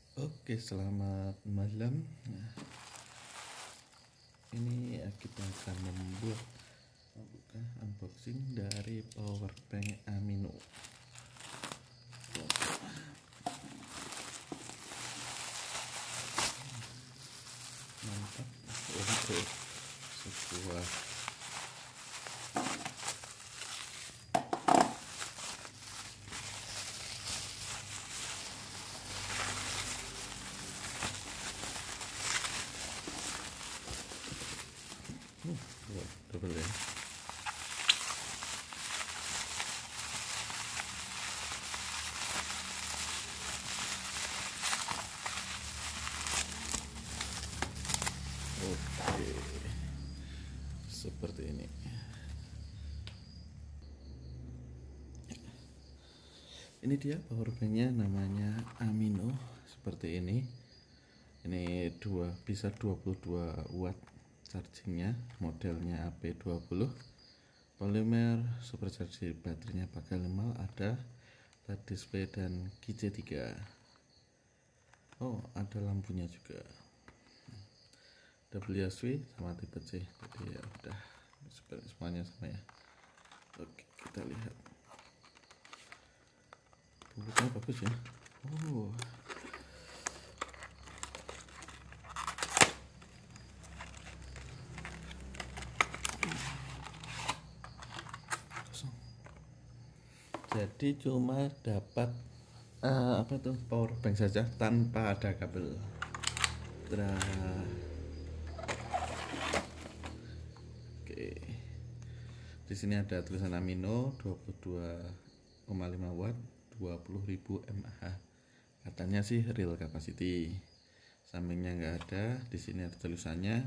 Oke, selamat malam. Nah, ini kita akan membuat unboxing dari power bank Amino. Mantap untuk sebuah double ya. Oke, seperti ini. Ini dia power banknya, namanya Amino, seperti ini. Ini bisa 22 watt chargingnya, modelnya AP20, polimer, supercharger, baterainya pakai 5, ada LED display dan QC3. Oh, ada lampunya juga, WSW sama tipe C. Jadi ya udah semuanya sama ya. Oke, kita lihat bubuknya bagus ya. Oh, jadi cuma dapat apa tuh, power bank saja tanpa ada kabel. Oke, di sini ada tulisan Amino 22,5 watt 20.000 mAh. Katanya sih real capacity. Sampingnya nggak ada. Di sini ada tulisannya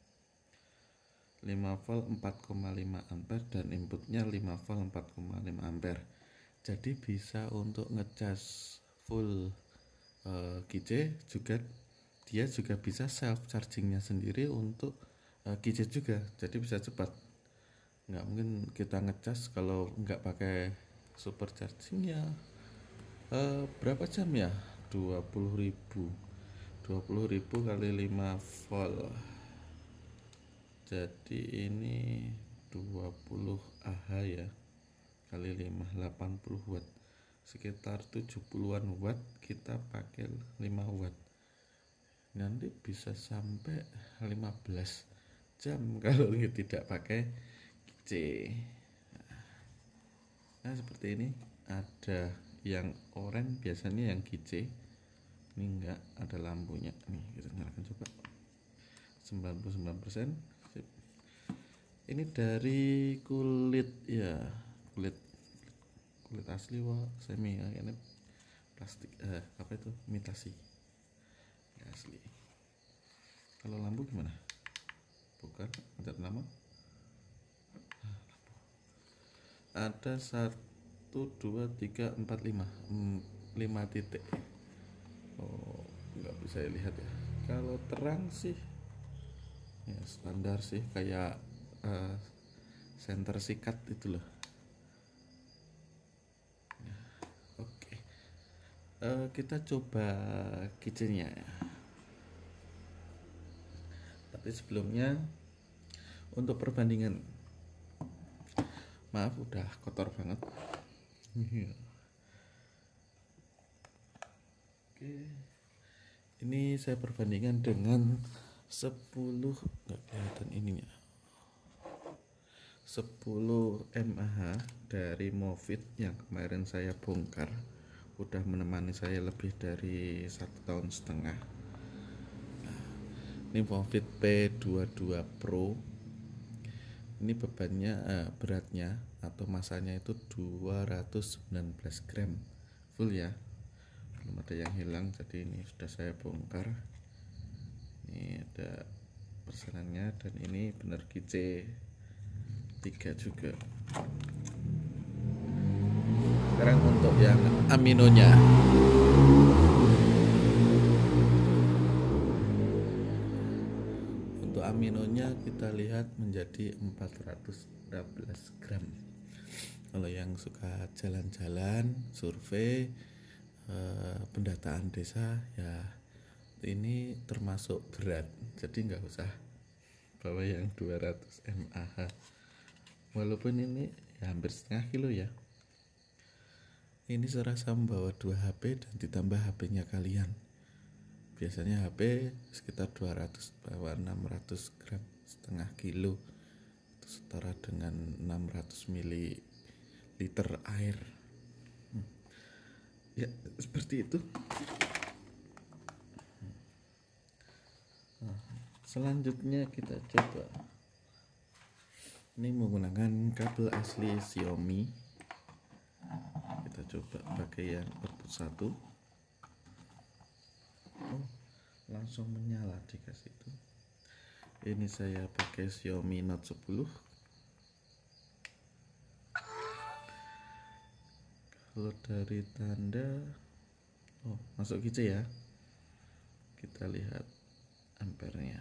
5 volt 4,5 ampere dan inputnya 5 volt 4,5 ampere. Jadi bisa untuk ngecas full QC juga. Dia juga bisa self chargingnya sendiri untuk QC juga. Jadi bisa cepat. Nggak mungkin kita ngecas kalau nggak pakai super charging ya. Berapa jam ya? 20.000 kali 5 volt. Jadi ini 20 Ah ya, kali 5 80 watt, sekitar 70-an watt. Kita pakai 5 watt, nanti bisa sampai 15 jam kalau tidak pakai QC. Nah, seperti ini. Ada yang oranye, biasanya yang QC. Ini enggak ada lampunya nih, kita nyalakan coba. 99%. Ini dari kulit ya, kulit asli semi ya, ini plastik apa itu, imitasi ya, asli. Kalau lampu gimana? Bukan, ada nama. Ada 1 2 3 4 5 titik. Oh, nggak bisa lihat ya. Kalau terang sih ya standar sih, kayak center sikat itu loh. Oke, kita coba kitchennya ya. Tapi sebelumnya, untuk perbandingan, maaf udah kotor banget. Oke, ini saya perbandingan dengan 10, nggak kelihatan ininya, 10 mAh dari Movit yang kemarin saya bongkar. Udah menemani saya lebih dari 1,5 tahun. Ini Movit P22 Pro. Ini bebannya, beratnya atau masanya itu 219 gram full ya, belum ada yang hilang. Jadi ini sudah saya bongkar. Ini ada persenannya, dan ini benar QC 3 juga. Sekarang untuk yang aminonya. Untuk aminonya kita lihat menjadi 412 gram. Kalau yang suka jalan-jalan, survei, pendataan desa ya ini termasuk berat, jadi nggak usah bawa yang 200 mAh, walaupun ini ya hampir setengah kilo ya. Ini serasa membawa 2 HP dan ditambah HP-nya kalian. Biasanya HP sekitar 200, bawa 600 gram, setengah kilo. Itu setara dengan 600 ml air. Ya, seperti itu. Selanjutnya kita coba. Ini menggunakan kabel asli Xiaomi. Kita coba pakai yang output 1. Oh, langsung menyala dikasih itu. Ini saya pakai Xiaomi Note 10. Kalau dari tanda masuk gitu ya. Kita lihat ampernya.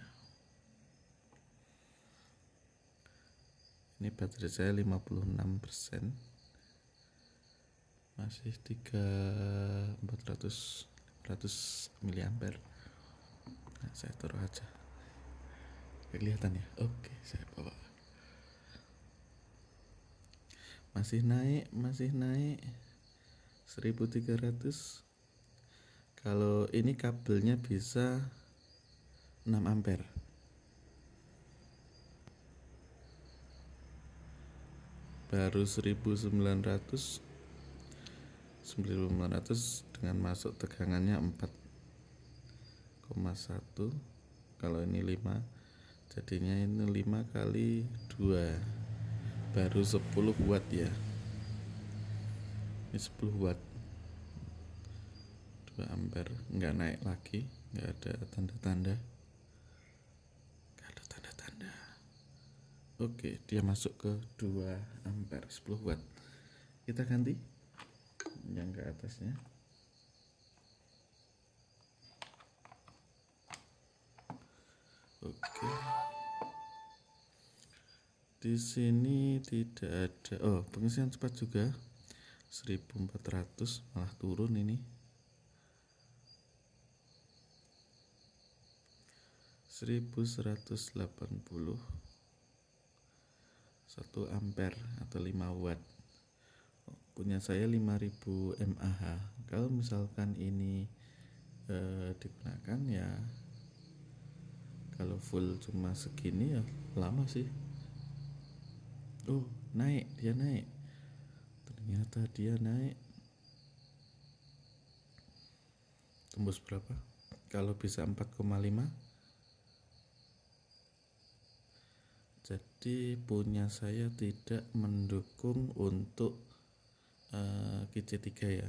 Ini baterai saya 56%. Masih 400 mAh. Nah, saya taruh aja. Kelihatan ya? Oke, saya bawa. Masih naik 1300. Kalau ini kabelnya bisa 6 ampere. Baru 1900 dengan masuk tegangannya 4,1. Kalau ini 5, jadinya ini 5 kali 2 baru 10 watt ya. Ini 10 watt, 2 ampere, nggak naik lagi, nggak ada tanda-tanda. Oke, dia masuk ke 2 ampere, 10 watt. Kita ganti yang ke atasnya. Oke. Di sini tidak ada. Pengisian cepat juga 1400, malah turun ini. 1180, 1 ampere atau 5 watt. Punya saya 5000 mAh. Kalau misalkan ini digunakan ya, kalau full cuma segini ya lama sih. Dia naik. Ternyata dia naik. Tembus berapa? Kalau bisa 4,5. Jadi punya saya tidak mendukung untuk QC3 ya,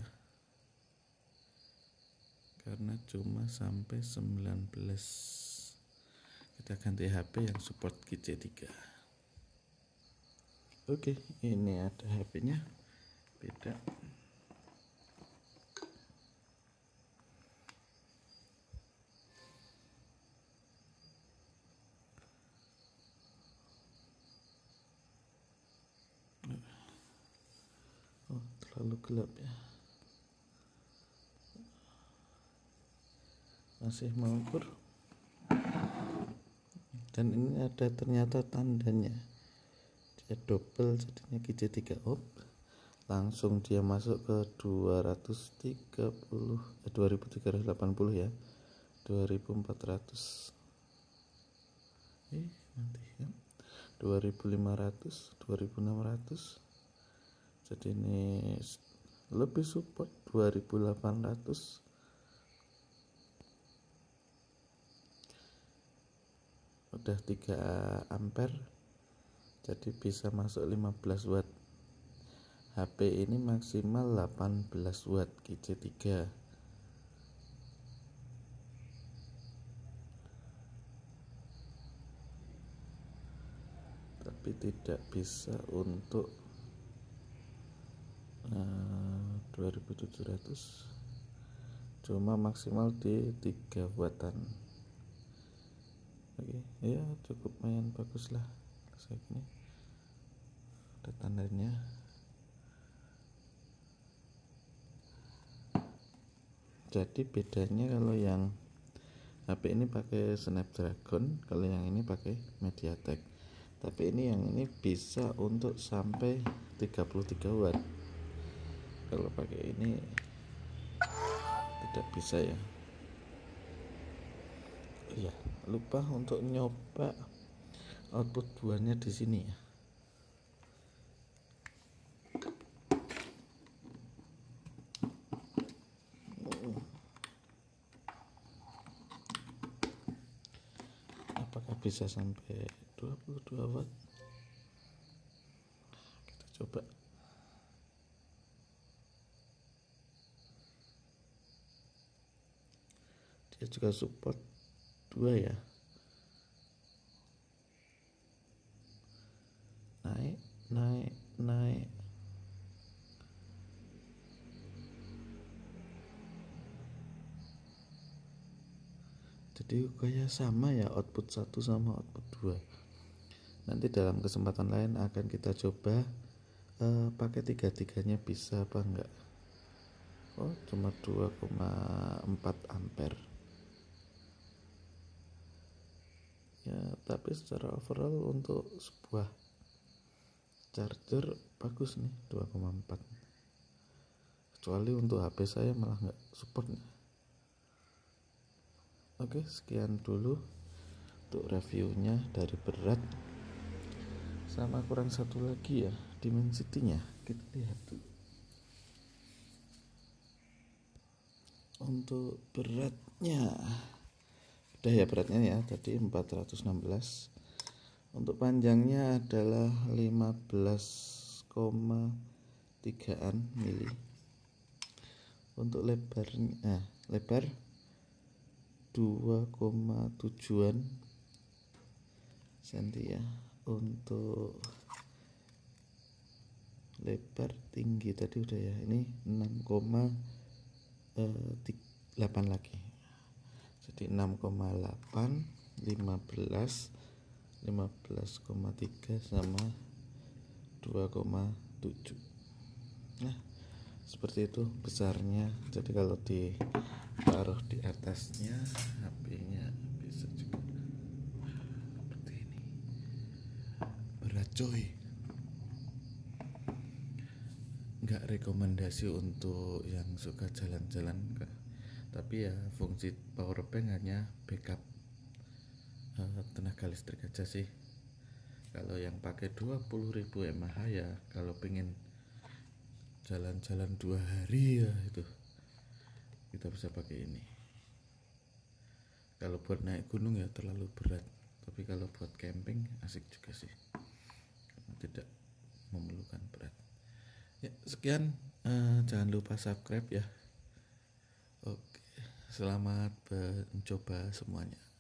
karena cuma sampai 19. Kita ganti HP yang support QC3. Oke, ini ada HP-nya, beda. Terlalu gelap ya. Masih mengukur. Dan ini ada ternyata tandanya. Dia double, jadinya QC3 off. Langsung dia masuk ke 2380 ya. 2400. Nanti kan 2500, 2600. Jadi ini lebih support 2800. Udah 3 ampere, jadi bisa masuk 15 watt. HP ini maksimal 18 watt QC3. Tapi tidak bisa untuk 2700, cuma maksimal di 3 wattan. Oke, ya cukup lumayan bagus lah. Kayak gini ada tandanya. Jadi bedanya kalau yang HP ini pakai Snapdragon, kalau yang ini pakai MediaTek. Tapi ini yang ini bisa untuk sampai 33 watt. Kalau pakai ini tidak bisa ya. Iya, lupa untuk nyoba output buahnya di sini ya. Apakah bisa sampai 22 watt? Kita coba. Dia juga support 2 ya. Naik. Jadi kayak sama ya, output 1 sama output 2. Nanti dalam kesempatan lain akan kita coba pakai tiga-tiganya bisa apa enggak. Oh, cuma 2,4 ampere ya, tapi secara overall untuk sebuah charger bagus nih 2,4, kecuali untuk HP saya malah nggak support. Oke, sekian dulu untuk reviewnya dari berat. Sama kurang satu lagi ya, dimensitinya kita lihat dulu. Untuk beratnya udah ya, beratnya ya tadi 416. Untuk panjangnya adalah 15,3 mili. Untuk lebarnya lebar 2,7 cm ya. Untuk lebar tinggi tadi udah ya, ini 6,8 lagi, jadi 6,8, 15,3 sama 2,7. Nah, seperti itu besarnya. Jadi kalau ditaruh di atasnya HP-nya bisa juga seperti ini. Berat coy. Nggak rekomendasi untuk yang suka jalan-jalan, tapi ya fungsi power bank hanya backup tenaga listrik aja sih. Kalau yang pakai 20.000 mAh ya, kalau pengen jalan-jalan 2 hari ya itu kita bisa pakai ini. Kalau buat naik gunung ya terlalu berat, tapi kalau buat camping asik juga sih, karena tidak memerlukan berat. Ya, sekian, jangan lupa subscribe ya. Oke, selamat mencoba semuanya.